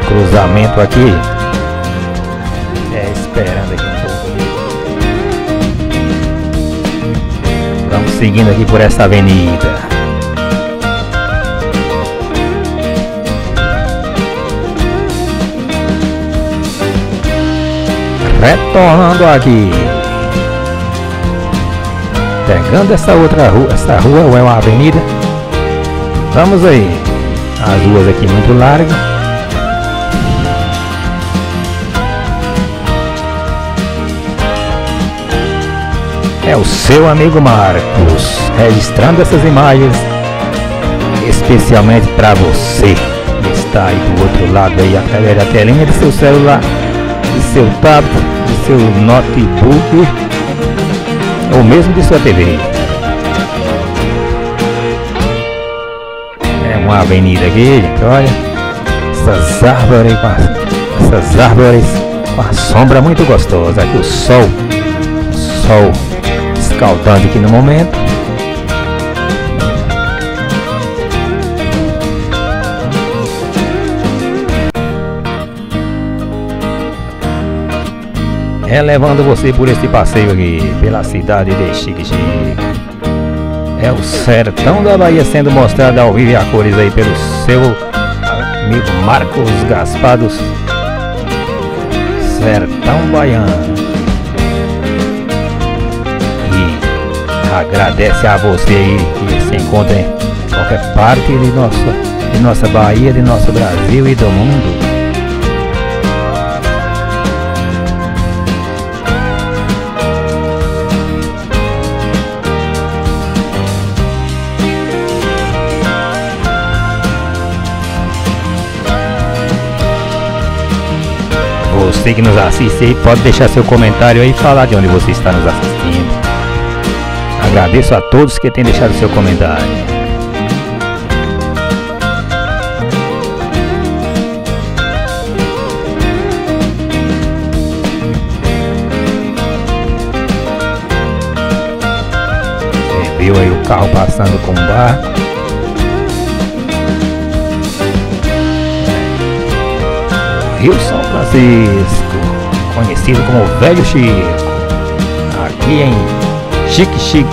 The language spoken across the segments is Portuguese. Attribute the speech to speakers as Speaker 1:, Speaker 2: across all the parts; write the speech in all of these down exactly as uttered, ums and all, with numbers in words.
Speaker 1: cruzamento aqui. É, esperando aqui um pouco. Vamos seguindo aqui por essa avenida. Retornando aqui. Pegando essa outra rua. Essa rua ou é uma avenida? Vamos aí. As ruas aqui muito largas. É o seu amigo Marcos registrando essas imagens especialmente para você que está aí do outro lado aí através da telinha do seu celular, do seu tablet, do seu notebook ou mesmo de sua T V. É uma avenida aqui, gente, olha essas árvores com a, essas árvores com a sombra muito gostosa. Aqui o sol, o sol escaldando aqui no momento. Relevando você por este passeio aqui pela cidade de Xique-Xique. É o sertão da Bahia sendo mostrado ao vivo e a cores aí pelo seu amigo Marcos Gaspar do Sertão Baiano. Agradece a você aí que se encontra em qualquer parte de nossa, de nossa Bahia, de nosso Brasil e do mundo. Você que nos assiste aí pode deixar seu comentário aí e falar de onde você está nos assistindo. Agradeço a todos que têm deixado seu comentário. Você viu aí o carro passando com o barco. Rio São Francisco, conhecido como o Velho Chico, aqui em Xique-Xique.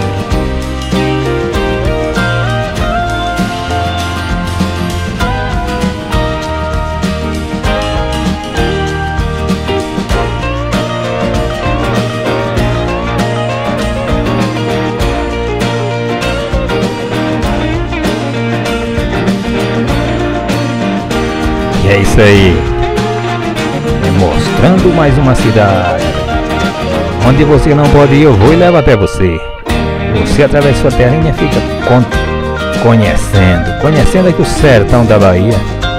Speaker 1: E é isso aí, é mostrando mais uma cidade. Onde você não pode ir, eu vou e levo até você. Você, através de sua telinha, fica con conhecendo. Conhecendo aqui o sertão da Bahia.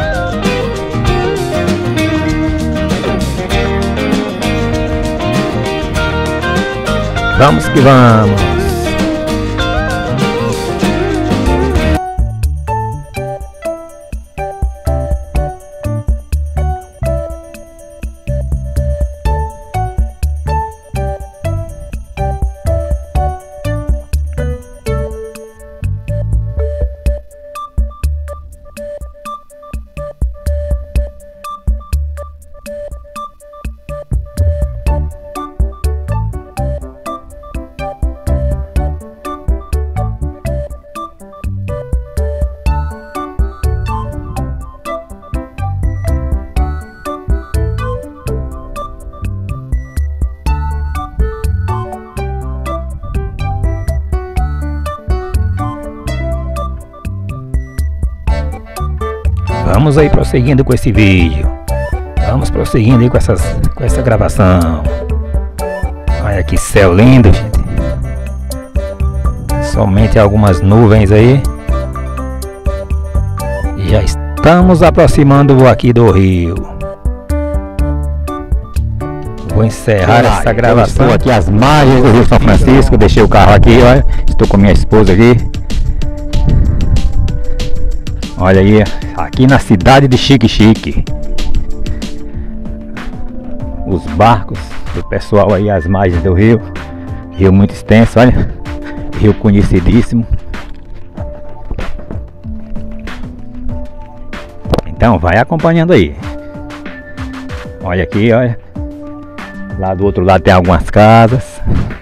Speaker 1: Vamos que vamos. Vamos aí prosseguindo com esse vídeo. Vamos prosseguindo aí com, essas, com essa gravação. Olha que céu lindo, gente. Somente algumas nuvens aí. E já estamos aproximando aqui do rio. Vou encerrar Olá, essa gravação. Estou aqui às margens do Rio São Francisco. Deixei o carro aqui, olha. Estou com minha esposa aqui. Olha aí, aqui na cidade de Xique-Xique. Os barcos do pessoal aí às margens do rio. Rio muito extenso, olha. Rio conhecidíssimo. Então vai acompanhando aí. Olha aqui, olha. Lá do outro lado tem algumas casas.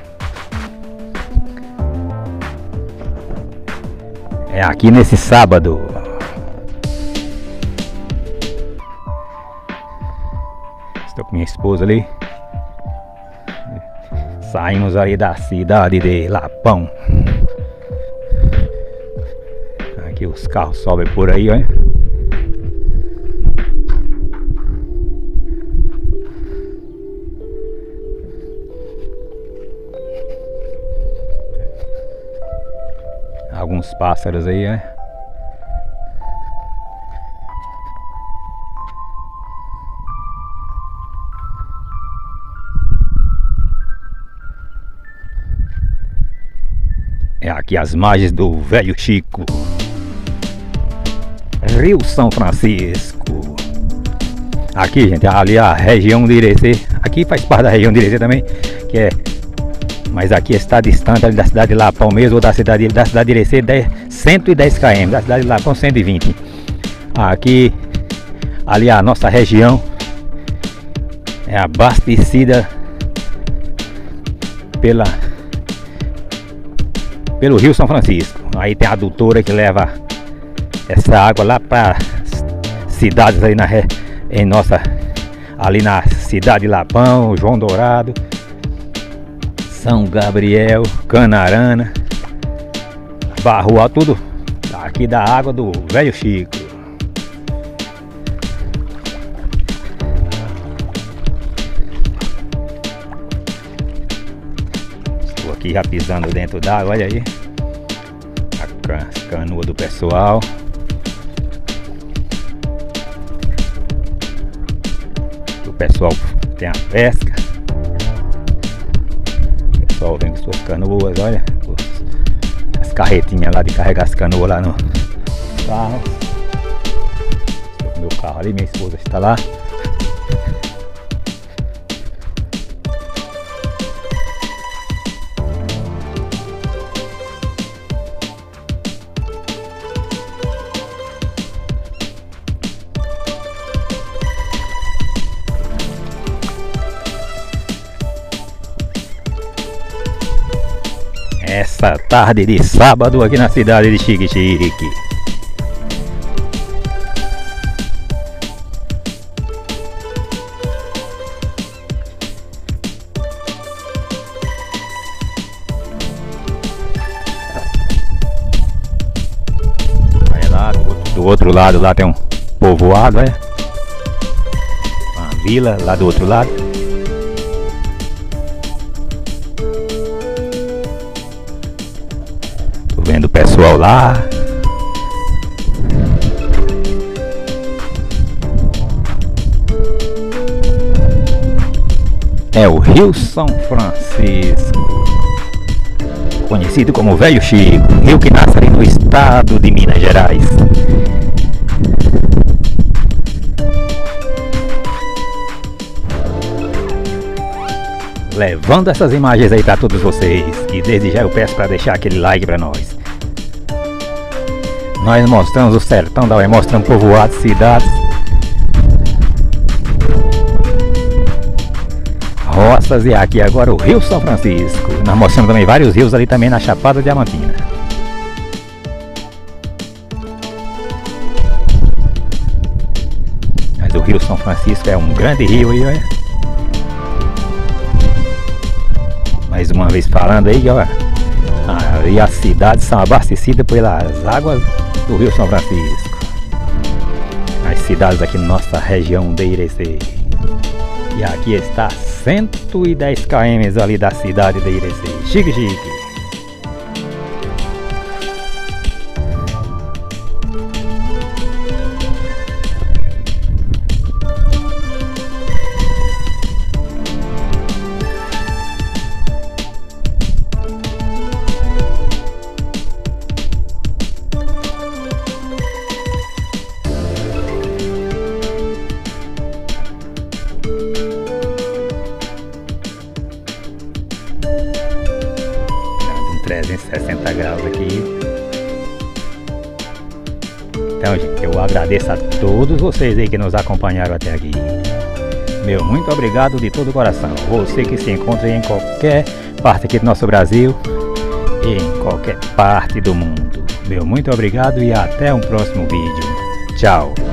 Speaker 1: É aqui nesse sábado. Estou com minha esposa ali. Saímos aí da cidade de Lapão. Aqui os carros sobem por aí, olha. Alguns pássaros aí, olha. É aqui as margens do Velho Chico, Rio São Francisco. Aqui, gente, ali a região de Irecê. Aqui faz parte da região de Irecê também, que é, mas aqui está distante ali da cidade de Lapão mesmo, ou da cidade, da cidade de Irecê, cento e dez quilômetros, da cidade de Lapão cento e vinte. Aqui, ali a nossa região é abastecida pela pelo Rio São Francisco. Aí tem a adutora que leva essa água lá para cidades aí na em nossa ali na cidade de Lapão, João Dourado, São Gabriel, Canarana, Barroal, tudo aqui da água do Velho Chico. Estou aqui já pisando dentro d'água, olha aí as canoas do pessoal. O pessoal tem a pesca. O pessoal vem com suas canoas, olha. Os, as carretinhas lá de carregar as canoas lá no carro. Estou com meu carro ali, minha esposa está lá. Essa tarde de sábado aqui na cidade de Xique-Xique. Olha lá, do, do outro lado lá tem um povoado, é? Uma vila lá do outro lado. Vendo o pessoal lá. É o Rio São Francisco, conhecido como Velho Chico, rio que nasce ali no estado de Minas Gerais. Levando essas imagens aí para todos vocês, e desde já eu peço para deixar aquele like para nós. Nós mostramos o sertão da U E, mostramos povoados, cidades, roças, e aqui agora o Rio São Francisco. Nós mostramos também vários rios ali também na Chapada Diamantina. Mas o Rio São Francisco é um grande rio aí, olha. Mais uma vez falando aí, ó, ah, e as cidades são abastecidas pelas águas do Rio São Francisco. As cidades aqui na nossa região de Irecê. E aqui está cento e dez quilômetros ali da cidade de Irecê. Xique-Xique. trezentos e sessenta graus aqui. Então, gente, eu agradeço a todos vocês aí que nos acompanharam até aqui. Meu muito obrigado de todo o coração. Você que se encontra em qualquer parte aqui do nosso Brasil e em qualquer parte do mundo. Meu muito obrigado e até um próximo vídeo. Tchau.